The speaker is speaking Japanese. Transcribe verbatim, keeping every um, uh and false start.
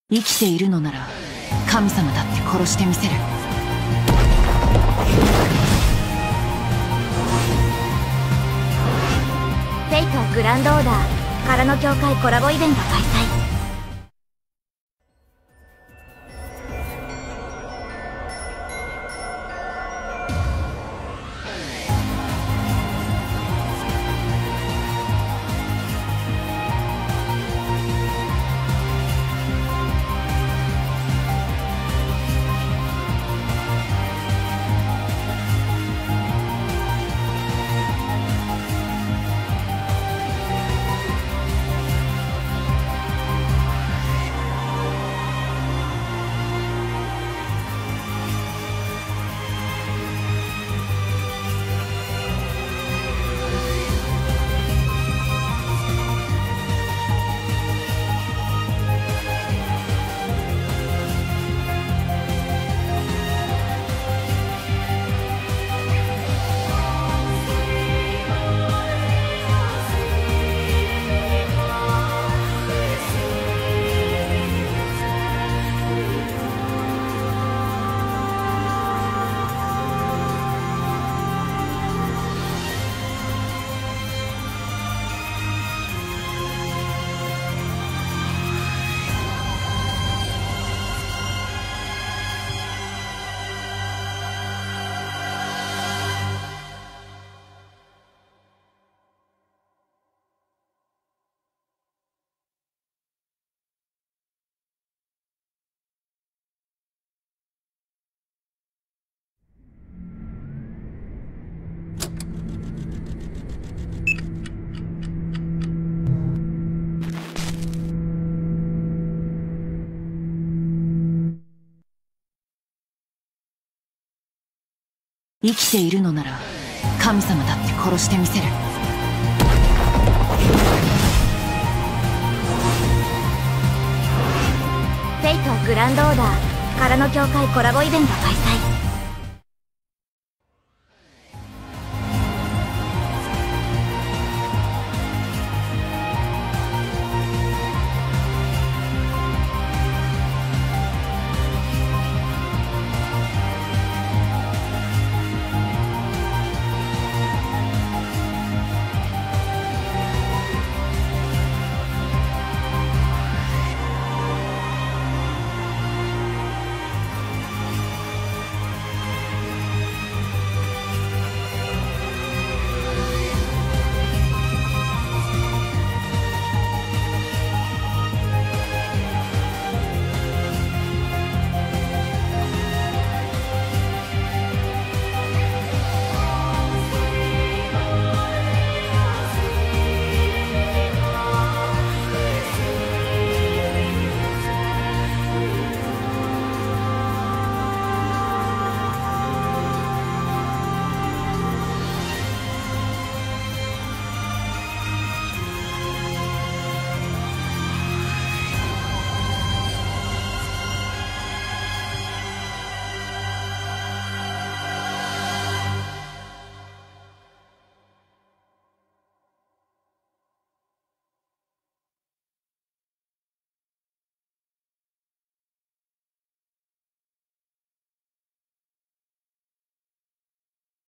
生きているのなら神様だって殺してみせる。 フェイトグランドオーダー空の教会コラボイベント開催。 生きているのなら神様だって殺してみせる。 フェイトグランドオーダー空の教会コラボイベント開催。